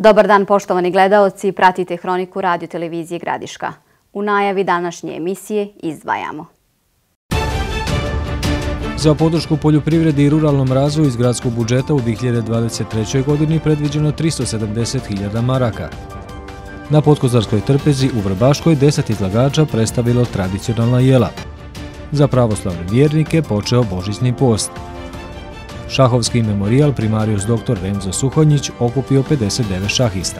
Dobar dan poštovani gledaoci, pratite Hroniku Radio televizije Gradiška. U najavi današnje emisije izdvajamo. Za podršku poljoprivredi i ruralnom razvoju iz gradskog budžeta u 2023. godini predviđeno 370.000 maraka. Na Potkozarskoj trpezi u Vrbaškoj 10 izlagača predstavilo tradicionalna jela. Za pravoslavne vjernike počeo božićni post. Šahovski memorijal primarijus dr. Remzo Suhonjić okupio 59 šahista.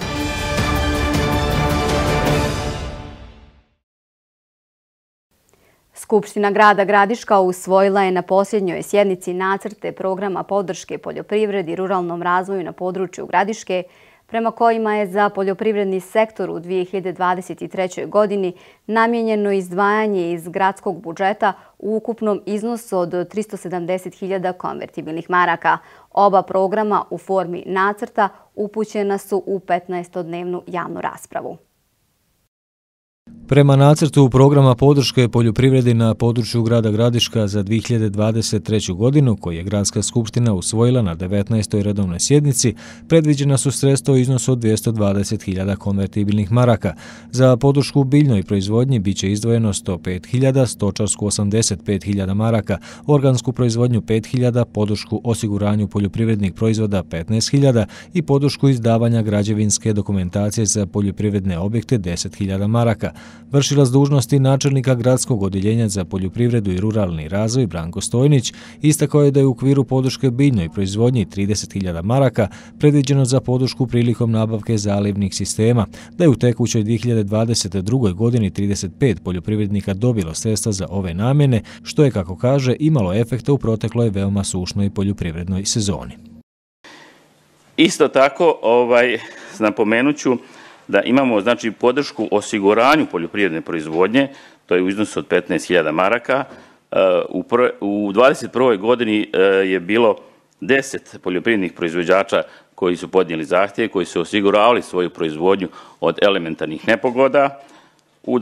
Skupština grada Gradiška usvojila je na posljednjoj sjednici nacrte programa podrške poljoprivredi i ruralnom razvoju na području Gradiške, prema kojima je za poljoprivredni sektor u 2023. godini namijenjeno izdvajanje iz gradskog budžeta u ukupnom iznosu od 370.000 konvertibilnih maraka. Oba programa u formi nacrta upućena su u 15-dnevnu javnu raspravu. Prema nacrtu programa podrške poljoprivredi na području grada Gradiška za 2023. godinu, koji je Gradska skupština usvojila na 19. redovnoj sjednici, predviđena su sredstva u iznosu od 220.000 konvertibilnih maraka. Za podršku biljnoj proizvodnji biće izdvojeno 105.000, stočarsku 85.000 maraka, organsku proizvodnju 5.000, podršku osiguranju poljoprivrednih proizvoda 15.000 i podršku izdavanja građevinske dokumentacije za poljoprivredne objekte 10.000 maraka. Vršilac dužnosti načelnika Gradskog odjeljenja za poljoprivredu i ruralni razvoj Branko Stojnić istakao je da je u okviru podrške biljnoj proizvodnji 30.000 maraka predviđeno za podršku prilikom nabavke zalivnih sistema, da je u tekućoj 2022. godini 35 poljoprivrednika dobilo sredstva za ove namjene, što je, kako kaže, imalo efekta u protekloj veoma sušnoj poljoprivrednoj sezoni. Isto tako, napomenut ću da imamo podršku osiguranju poljoprivredne proizvodnje, to je u iznosu od 15.000 maraka. U 2021. godini je bilo 10 poljoprivrednih proizvođača koji su podnijeli zahtjeve, koji su osiguravali svoju proizvodnju od elementarnih nepogoda. U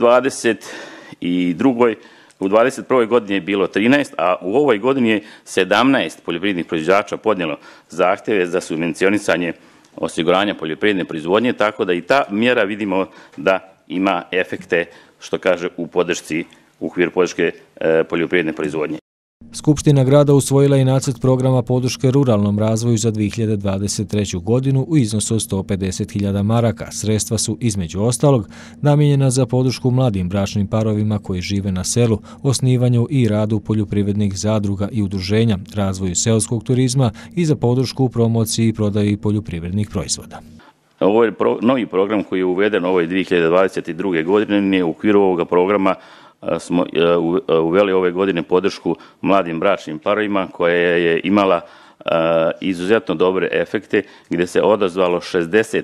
2021. godini je bilo 13, a u ovoj godini je 17 poljoprivrednih proizvođača podnijelo zahtjeve za subvencionisanje osiguranja poljoprivredne proizvodnje, tako da i ta mjera vidimo da ima efekte, što kaže, u okviru podrške poljoprivredne proizvodnje. Skupština grada usvojila i nacrt programa podrške ruralnom razvoju za 2023. godinu u iznosu od 150.000 maraka. Sredstva su, između ostalog, namijenjena za podršku mladim bračnim parovima koji žive na selu, osnivanju i radu poljoprivrednih zadruga i udruženja, razvoju seoskog turizma i za podršku u promociji i prodaji poljoprivrednih proizvoda. Ovo je novi program koji je uveden ovoj 2022. godine. U okviru ovoga programa smo uveli ove godine podršku mladim bračnim parovima koja je imala izuzetno dobre efekte, gdje se odazvalo 60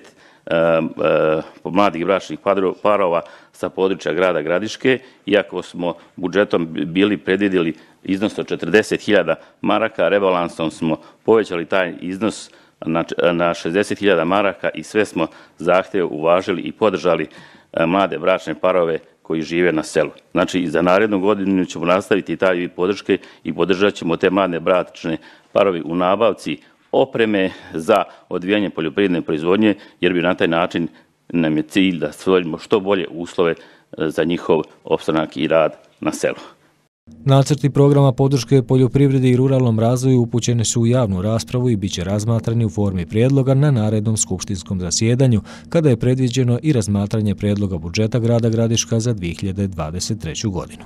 mladih bračnih parova sa područja grada Gradiške. Iako smo budžetom bili predvidjeli iznos od 40.000 maraka, rebalansom smo povećali taj iznos na 60.000 maraka i sve smo zahtjeve uvažili i podržali mlade bračne parove koji žive na selu. Znači, i za narednu godinu ćemo nastaviti taj vid podrške i podržat ćemo te mlade bračne parovi u nabavci opreme za odvijanje poljoprivredne proizvodnje, jer bi na taj način nam je cilj da stvorimo što bolje uslove za njihov opstanak i rad na selu. Nacrti programa podrške poljoprivredi i ruralnom razvoju upućeni su u javnu raspravu i bit će razmatrani u formi prijedloga na narednom skupštinskom zasjedanju, kada je predviđeno i razmatranje prijedloga budžeta grada Gradiška za 2023. godinu.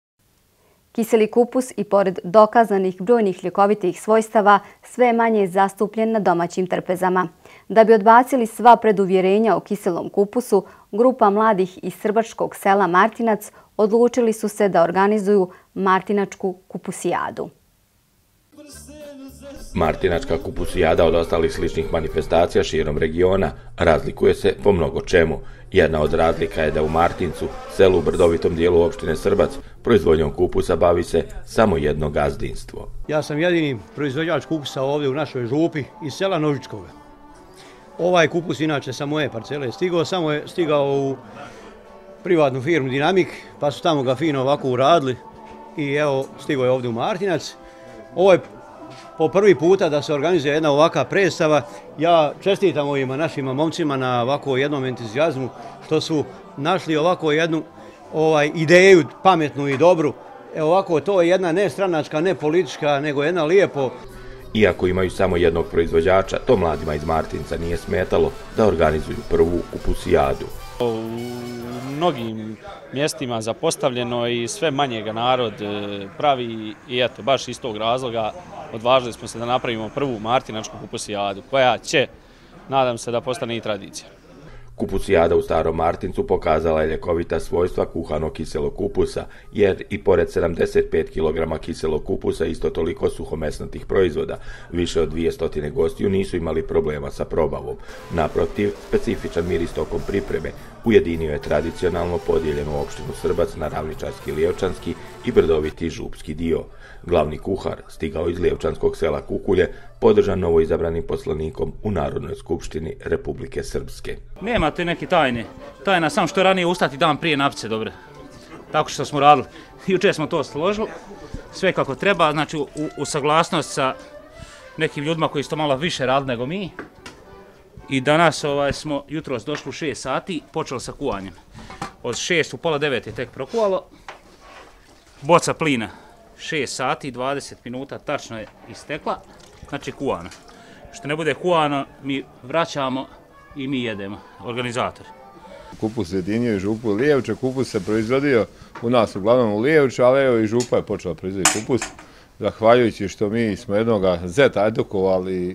Kiseli kupus i pored dokazanih brojnih ljekovitih svojstava sve je manje zastupljen na domaćim trpezama. Da bi odbacili sva preduvjerenja o kiselom kupusu, grupa mladih iz srbačkog sela Martinac odlučili su se da organizuju Martinačku kupusijadu. Martinačka kupusijada od ostalih sličnih manifestacija širom regiona razlikuje se po mnogo čemu. Jedna od razlika je da u Martincu, selu u brdovitom dijelu opštine Srbac, proizvodnjom kupusa bavi se samo jedno gazdinstvo. Ja sam jedini proizvođač kupusa ovdje u našoj župi iz sela Nožičkoga. Ovaj kupus inače sa moje parcele je stigao, samo je stigao u privatnu firmu Dinamik, pa su tamo ga fino ovako uradili i evo stigao je ovdje u Martinac. Ovo je po prvi puta da se organizuje jedna ovakva predstava. Ja čestitam ovim našim momcima na ovako jednom entuzijazmu što su našli ovako jednu ideju pametnu i dobru. Ovako, to je jedna ne stranačka, ne politička, nego jedna lijepo. Iako imaju samo jednog proizvođača, to mladima iz Martinca nije smetalo da organizuju prvu kupusijadu. U mnogim mjestima zapostavljeno i sve manje ga narod pravi i eto, baš iz tog razloga odvažili smo se da napravimo prvu martinačku kupusijadu koja će, nadam se, da postane i tradicija. Kupusijada u Starom Martincu pokazala je ljekovita svojstva kuhanog kiselog kupusa, jer i pored 75 kg kiselog kupusa isto toliko suhomesnatih proizvoda, više od 200 gostiju nisu imali problema sa probavom. Naprotiv, specifičan miris tokom pripreme ujedinio je tradicionalno podijeljenu opštinu Srbac na ravničarski, lijevčanski i brdoviti župski dio. Glavni kuhar stigao iz lijevčanskog sela Kukulje, podržan novoizabranim poslanikom u Narodnoj skupštini Republike Srpske. Nema te neke tajne. Tajna sam što je ranije ustati dan prije napice, dobro. Tako što smo radili. Jučer smo to složili, sve kako treba, znači u saglasnost sa nekim ljudima koji su to malo više radili nego mi. I danas smo jutros došli u 6 sati, počeli sa kuvanjem. Od 6 u pola 9 je tek prokuvalo. Boca plina 6 sati i 20 minuta tačno je istekla, znači kuvano. Što ne bude kuvano, mi vraćamo i mi jedemo, organizatori. Kupus jedinio i župu Lijevče, kupus se proizvodio u nas uglavnom u Lijevču, ali evo i župa je počela proizvoditi kupus. Zahvaljujući što mi smo jednoga zeta edukovali i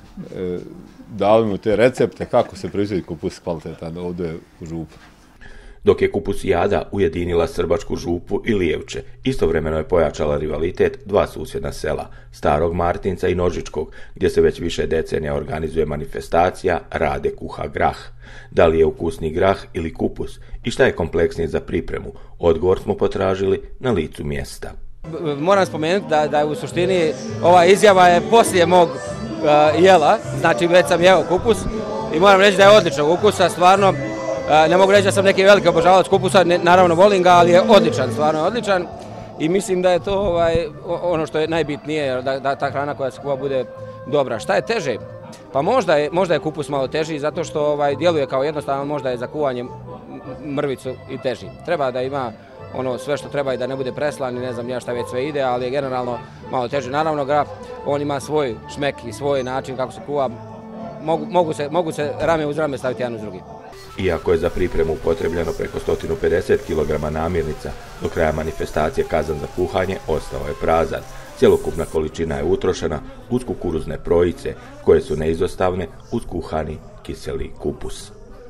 dali mu te recepte kako se proizvodi kupus kvalitetan ovdje u župu. Dok je kupusijada ujedinila Srbačku župu i Lijevče, istovremeno je pojačala rivalitet dva susjedna sela, Starog Martinca i Nožičkog, gdje se već više decenija organizuje manifestacija Rade kuha grah. Da li je ukusni grah ili kupus i šta je kompleksnije za pripremu, odgovor smo potražili na licu mjesta. Moram spomenuti da je u suštini ova izjava je poslije mog jela, znači već sam jeo kupus i moram reći da je odličan ukusa, stvarno. Ne mogu reći da sam neki veliki obožavalac kupusa, naravno volim ga, ali je odličan, stvarno je odličan i mislim da je to ono što je najbitnije, da ta hrana koja se kuva bude dobra. Šta je teže? Pa možda je kupus malo teži zato što djeluje kao jednostavno, možda je za kuvanje mrvicu i teži. Treba da ima ono sve što treba i da ne bude preslan i ne znam ja šta već sve ide, ali je generalno malo teži. Naravno grah, on ima svoj šmek i svoj način kako se kuva, mogu se rame uz rame staviti jedan uz drugi. Iako je za pripremu upotrebljeno preko 150 kg namirnica, do kraja manifestacije kazan za kuhanje ostao je prazan. Cjelokupna količina je utrošena uz kukuruzne projice, koje su neizostavne uz kuhani kiseli kupus.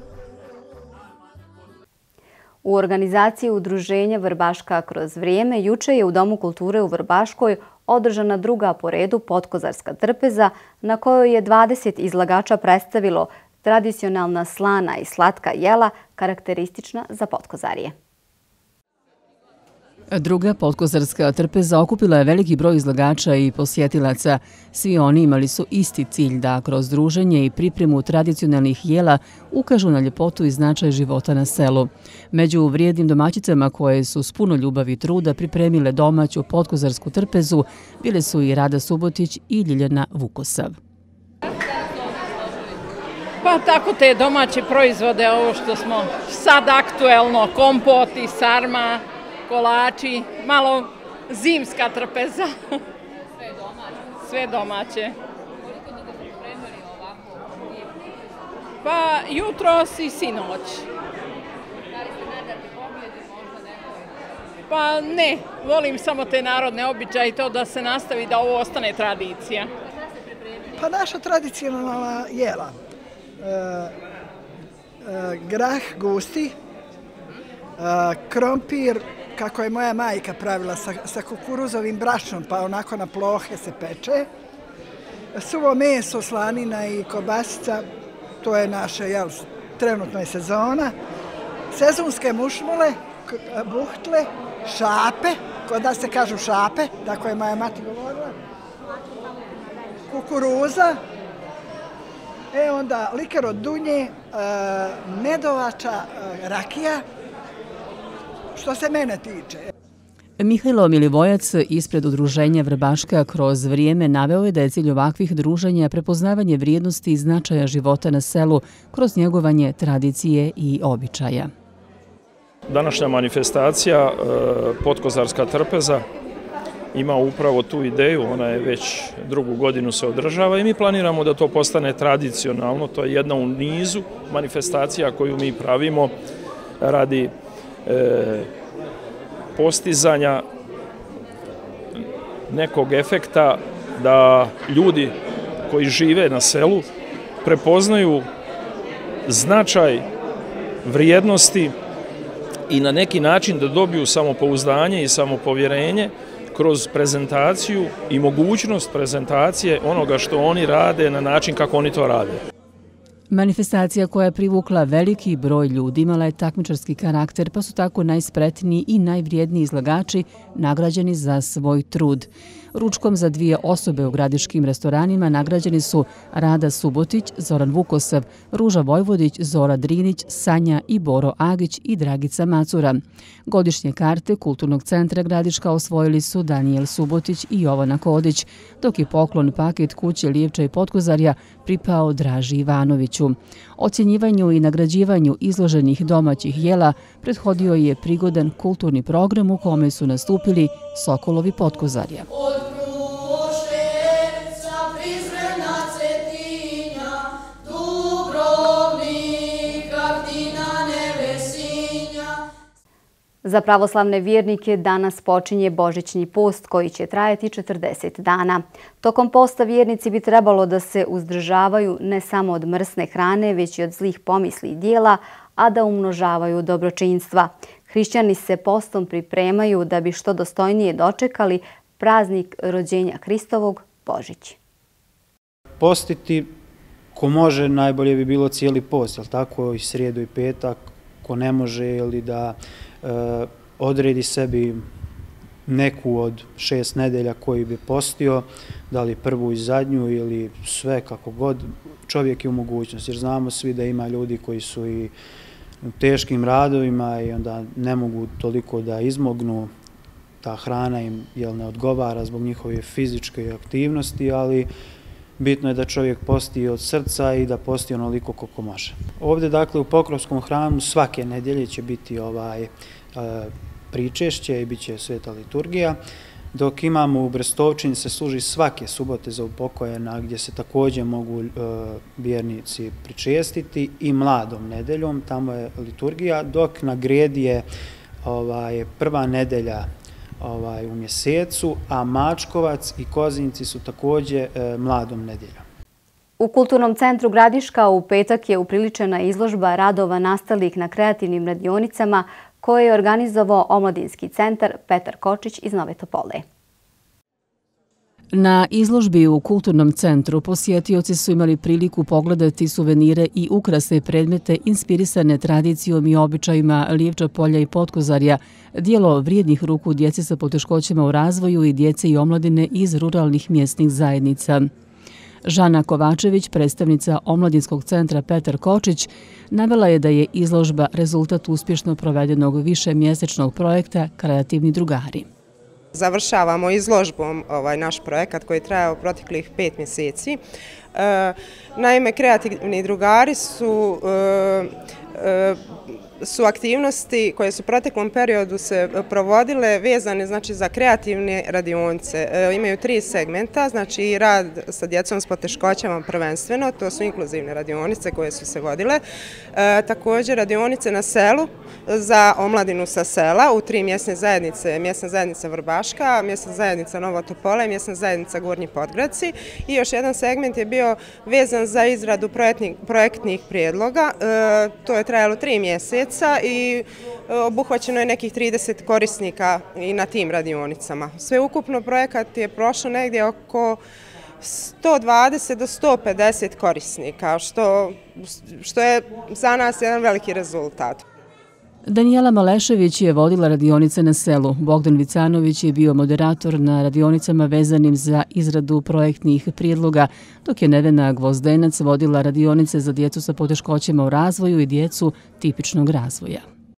U organizaciji Udruženja Vrbaška kroz vrijeme juče je u Domu kulture u Vrbaškoj održana druga po redu Potkozarska trpeza, na kojoj je 20 izlagača predstavilo tradicionalna slana i slatka jela karakteristična za Potkozarje. Druga Potkozarska trpeza okupila je veliki broj izlagača i posjetilaca. Svi oni imali su isti cilj da kroz druženje i pripremu tradicionalnih jela ukažu na ljepotu i značaj života na selu. Među vrijednim domaćicama koje su s puno ljubavi i truda pripremile domaću Potkozarsku trpezu bile su i Rada Subotić i Ljiljana Vukosav. Pa tako te domaće proizvode, ovo što smo sad aktuelno, kompoti, sarma, kolači, malo zimska trpeza. Sve domaće? Sve domaće. Koliko dugo ste pripremili ovako lijepo? Pa jutros i sinoć. Da li ste nadati pobjedi možda nekoj? Pa ne, volim samo te narodne običaje i to da se nastavi da ovo ostane tradicija. Šta ste pripremili? Pa naša tradicionalna jela. Grah gusti, krompir, kako je moja majka pravila, sa kukuruzovim brašnom, pa onako na plohe se peče. Suvo meso, slanina i kobasica, to je naša, trenutno je sezona. Sezonske mušmule, buhtle, šape, kod nas se kažu šape, tako je moja mati govorila. Kukuruza, onda liker od dunje, medovača, rakija, što se mene tiče. Mihajlo Milivojac ispred udruženja Vrbaška kroz vrijeme naveo je da je cilj ovakvih druženja prepoznavanje vrijednosti i značaja života na selu kroz njegovanje tradicije i običaja. Današnja manifestacija Potkozarska trpeza ima upravo tu ideju, ona je već drugu godinu se održava i mi planiramo da to postane tradicionalno, to je jedna u nizu manifestacija koju mi pravimo radi postizanja nekog efekta da ljudi koji žive na selu prepoznaju značaj vrijednosti i na neki način da dobiju samopouzdanje i samopovjerenje kroz prezentaciju i mogućnost prezentacije onoga što oni rade na način kako oni to rade. Manifestacija koja je privukla veliki broj ljudi imala je takmičarski karakter, pa su tako najspretniji i najvrijedniji izlagači nagrađeni za svoj trud. Ručkom za 2 osobe u gradiškim restoranima nagrađeni su Rada Subotić, Zoran Vukosav, Ruža Vojvodić, Zora Drinić, Sanja i Boro Agić i Dragica Macura. Godišnje karte Kulturnog centra Gradiška osvojili su Danijel Subotić i Jovana Kodić, dok je poklon paket kuće Lijevča i Potkozarja pripao Draži Ivanoviću. Ocjenjivanju i nagrađivanju izloženih domaćih jela prethodio je prigodan kulturni program u kome su nastupili Sokolovi Potkozarja. Za pravoslavne vjernike danas počinje Božićni post koji će trajati 40 dana. Tokom posta vjernici bi trebalo da se uzdržavaju ne samo od mrsne hrane, već i od zlih pomisli i dijela, a da umnožavaju dobročinstva. Hrišćani se postom pripremaju da bi što dostojnije dočekali praznik rođenja Hristovog, Božić. Postiti, ko može, najbolje bi bilo cijeli post, jel tako, i srijedu i petak, ko ne može, ili da odredi sebi neku od 6 nedelja koji bi postio, da li prvu i zadnju ili sve kako god, čovjek je u mogućnosti. Jer znamo svi da ima ljudi koji su i u teškim radovima i onda ne mogu toliko da izmognu, ta hrana im ne odgovara zbog njihove fizičke aktivnosti, ali bitno je da čovjek posti od srca i da posti onoliko koliko može. Ovdje, dakle, u Pokrovskom hramu svake nedjelje će biti pričešće i bit će sveta liturgija, dok imamo u Brestovčini se služi svake subote za upokojena, gdje se također mogu vjernici pričestiti, i mladom nedeljom, tamo je liturgija, dok na Gredi je prva nedelja u mjesecu, a Mačkovac i Kozinci su također mladom nedeljom. U Kulturnom centru Gradiška u petak je upriličena izložba radova nastalih na kreativnim radionicama koje je organizovao Omladinski centar Petar Kočić iz Nove Topole. Na izložbi u Kulturnom centru posjetioci su imali priliku pogledati suvenire i ukrasne predmete inspirisane tradicijom i običajima Lijevča, Polja i Potkozarja, dijelo vrijednih ruku djece sa poteškoćama u razvoju i djece i omladine iz ruralnih mjesnih zajednica. Žana Kovačević, predstavnica Omladinskog centra Petar Kočić, navela je da je izložba rezultat uspješno provedenog višemjesečnog projekta Kreativni drugari. Završavamo izložbom naš projekat koji je trajao proteklih 5 mjeseci. Naime, kreativni drugari su aktivnosti koje su u proteklom periodu se provodile vezane za kreativne radionice. Imaju 3 segmenta, znači rad sa djecom s poteškoćama prvenstveno, to su inkluzivne radionice koje su se vodile. Također radionice na selu za omladinu sa sela u 3 mjesne zajednice, mjesna zajednica Vrbaška, mjesna zajednica Nova Topola i mjesna zajednica Gornji Podgradci. I još jedan segment je bio vezan za izradu projektnih prijedloga. To je trajalo 3 mjeseca i obuhvaćeno je nekih 30 korisnika i na tim radionicama. Sveukupno projekat je prošao negdje oko 120 do 150 korisnika, što je za nas jedan veliki rezultat. Danijela Malešević je vodila radionice na selu. Bogdan Vicanović je bio moderator na radionicama vezanim za izradu projektnih prijedloga, dok je Nevena Gvozdenac vodila radionice za djecu sa poteškoćama u razvoju i djecu tipičnog razvoja.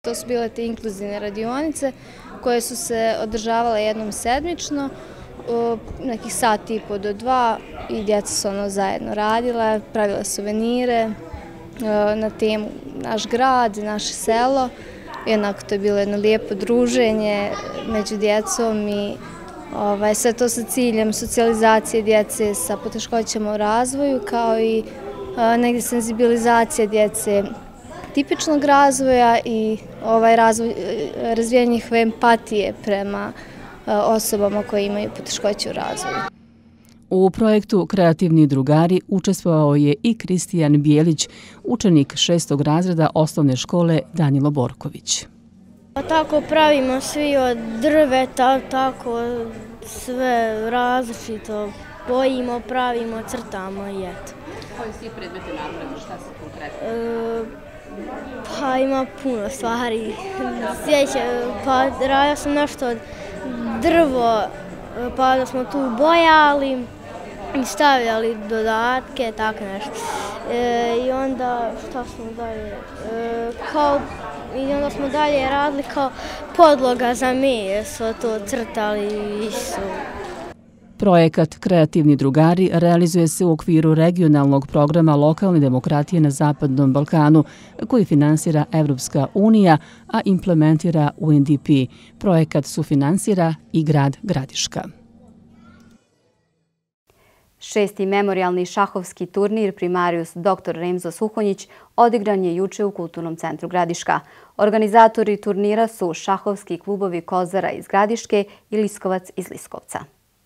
To su bile te inkluzivne radionice koje su se održavale jednom sedmično, nekih sat i po do 2 i djeca su zajedno radila, pravila suvenire na temu naš grad, naše selo. Jednako to je bilo jedno lijepo druženje među djecom i sve to sa ciljem socijalizacije djece sa poteškoćama u razvoju, kao i negdje senzibilizacija djece tipičnog razvoja i razvijanje njihove empatije prema osobama koje imaju poteškoće u razvoju. U projektu Kreativni drugari učestvovao je i Kristijan Bijelić, učenik 6. razreda osnovne škole Danilo Borković. Tako pravimo svi od drveta, tako sve različito bojimo, pravimo, crtamo i eto. Koji si predmete napravili, šta se konkretno? Pa ima puno stvari. Pa radio sam nešto od drvo, pa da smo tu bojali i stavljali dodatke, tako nešto. I onda šta smo dalje? I onda smo dalje radili kao podloga za meso, to crtali i su. Projekat Kreativni drugari realizuje se u okviru regionalnog programa lokalne demokratije na Zapadnom Balkanu, koji finansira Evropska unija, a implementira UNDP. Projekat sufinansira i grad Gradiška. 6. memorijalni šahovski turnir Primarius dr. Remzo Suhonjić odigran je juče u Kulturnom centru Gradiška. Organizatori turnira su šahovski klubovi Kozara iz Gradiške i Liskovac iz Liskovca.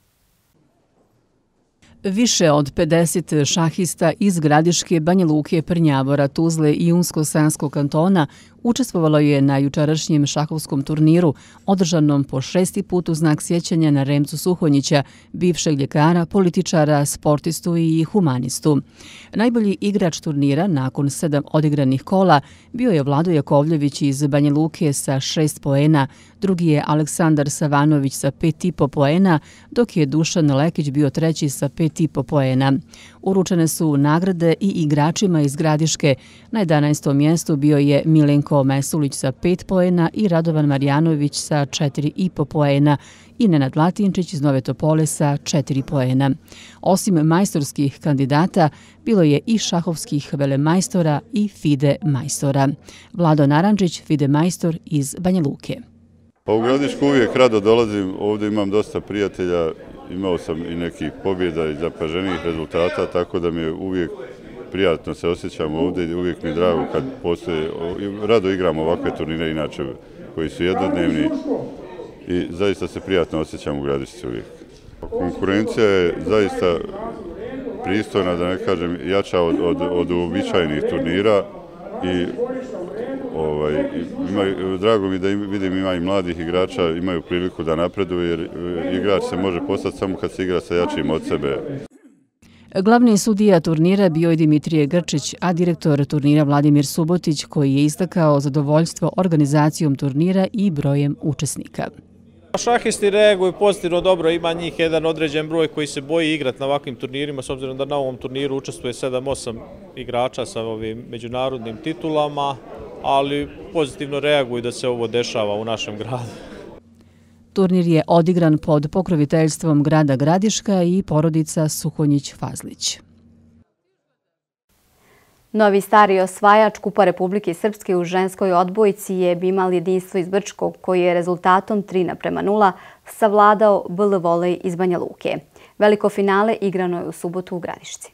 Više od 50 šahista iz Gradiške, Banja Luke, Prnjavora, Tuzle i Unsko-Sanskog kantona učestvovalo je na jučerašnjem šahovskom turniru, održanom po 6. put u znak sjećanja na Remzu Suhonjića, bivšeg ljekara, političara, sportistu i humanistu. Najbolji igrač turnira nakon 7 odigranih kola bio je Vlado Jakovljević iz Banja Luke sa 6 poena, drugi je Aleksandar Savanović sa 5,5 poena, dok je Dušan Lekić bio treći sa 5,5 poena. Uručene su nagrade i igračima iz Gradiške. Na 11. mjestu bio je Milenko Mesulić sa 5 poena i Radovan Marjanović sa 4,5 poena i Nenad Latinčić iz Nove Topole sa 4 poena. Osim majstorskih kandidata, bilo je i šahovskih velemajstora i FIDE majstora. Vlado Narančić, FIDE majstor iz Banja Luke. Pa u Gradišku uvijek rado dolazim, ovdje imam dosta prijatelja, imao sam i nekih pobjeda i zapaženijih rezultata, tako da mi je uvijek prijatno se osjećam ovdje i uvijek mi je drago kad postoje, rado igram ovakve turnire inače koji su jednodnevni i zaista se prijatno osjećam u Gradišci uvijek. Konkurencija je zaista pristojna, da ne kažem, jača od uobičajenih turnira i drago mi da vidim ima i mladih igrača, imaju priliku da napreduju jer igrač se može postati samo kad se igra sa jačim od sebe. Glavni sudija turnira bio je Dimitrije Grčić, a direktor turnira Vladimir Subotić, koji je istakao zadovoljstvo organizacijom turnira i brojem učesnika. Šahisti reaguju pozitivno dobro, ima njih jedan određen broj koji se boji igrati na ovakvim turnirima, s obzirom da na ovom turniru učestvuje 7-8 igrača sa ovim međunarodnim titulama, ali pozitivno reaguju da se ovo dešava u našem gradu. Turnir je odigran pod pokroviteljstvom grada Gradiška i porodica Suhonjić-Fazlić. Novi stari osvajač Kupa Republike Srpske u ženskoj odbojci je Bimal Jedinstvo iz Brčkog, koji je rezultatom 3:0 savladao BL Volej iz Banja Luke. Veliko finale igrano je u subotu u Gradišci.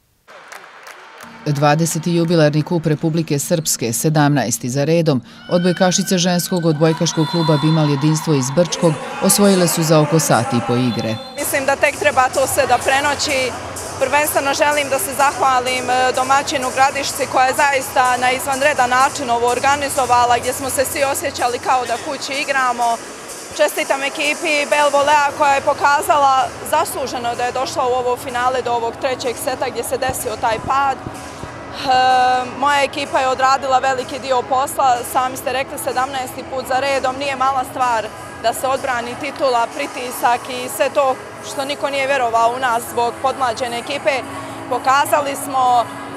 20. jubilarni kup Republike Srpske, 17. za redom, odbojkašice ženskog odbojkaškog kluba Bimal Jedinstvo iz Brčkog osvojile su za oko sat i po igre. Mislim da tek treba to sve da prenoći. Prvenstveno želim da se zahvalim domaćinu Gradišci koja je zaista na izvanredan način ovo organizovala, gdje smo se svi osjećali kao da kući igramo. Čestitam ekipi BL Volea koja je pokazala zasluženo da je došla u ovo finale do ovog trećeg seta gdje se desio taj pad. Moja ekipa je odradila veliki dio posla, sami ste rekli 17. put za redom, nije mala stvar da se odbrani titula, pritisak i sve to što niko nije vjerovao u nas zbog podmlađene ekipe. Pokazali smo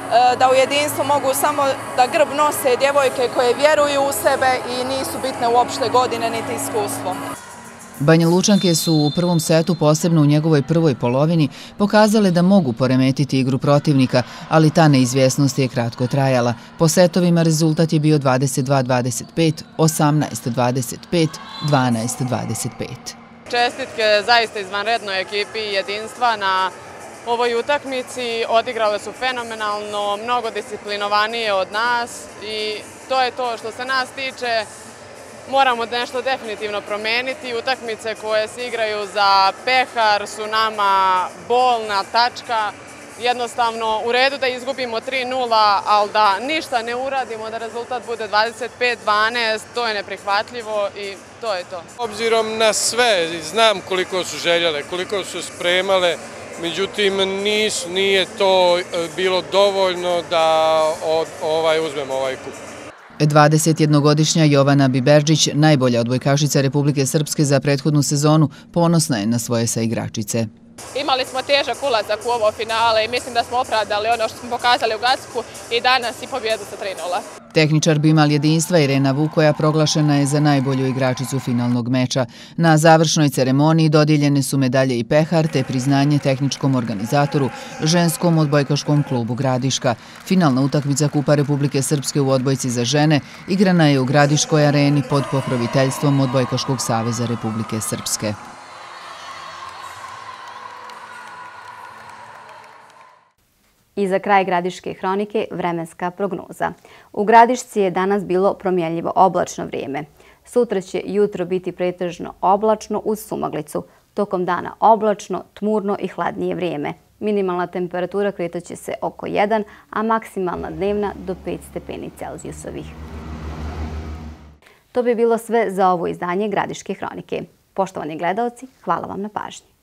da u jedinstvu mogu samo da grb nose djevojke koje vjeruju u sebe i nisu bitne uopšte godine niti iskustvo. Banja Lučanke su u prvom setu, posebno u njegovoj prvoj polovini, pokazale da mogu poremetiti igru protivnika, ali ta neizvjesnost je kratko trajala. Po setovima rezultat je bio 22-25, 18-25, 12-25. Čestitke zaista izvanrednoj ekipi jedinstva na ovoj utakmici. Odigrale su fenomenalno, mnogo disciplinovanije od nas i to je to što se nas tiče. Moramo nešto definitivno promeniti. Utakmice koje se igraju za pehar su nama bolna tačka. Jednostavno, u redu da izgubimo 3-0, ali da ništa ne uradimo, da rezultat bude 25-12, to je neprihvatljivo i to je to. Obzirom na sve, znam koliko su željele, koliko su spremale, međutim nije to bilo dovoljno da uzmemo ovaj kup. 21-godišnja Jovana Biberđić, najbolja odbojkašica Republike Srpske za prethodnu sezonu, ponosna je na svoje saigračice. Imali smo težak ulazak u ovo finale i mislim da smo opravdali ono što smo pokazali u Gacku i danas i pobjedu sa 3-0. Tehničar Bimal jedinstva Irena Vukoja proglašena je za najbolju igračicu finalnog meča. Na završnoj ceremoniji dodijeljene su medalje i pehar te priznanje tehničkom organizatoru, ženskom odbojkaškom klubu Gradiška. Finalna utakmica Kupa Republike Srpske u odbojci za žene igrana je u Gradiškoj areni pod pokroviteljstvom Odbojkaškog saveza Republike Srpske. I za kraj Gradiške hronike vremenska prognoza. U Gradišci je danas bilo promjenljivo oblačno vrijeme. Sutra će jutro biti pretežno oblačno uz sumaglicu. Tokom dana oblačno, tmurno i hladnije vrijeme. Minimalna temperatura kretaće se oko 1, a maksimalna dnevna do 5 stepeni Celzijusovih. To bi bilo sve za ovo izdanje Gradiške hronike. Poštovani gledaoci, hvala vam na pažnji.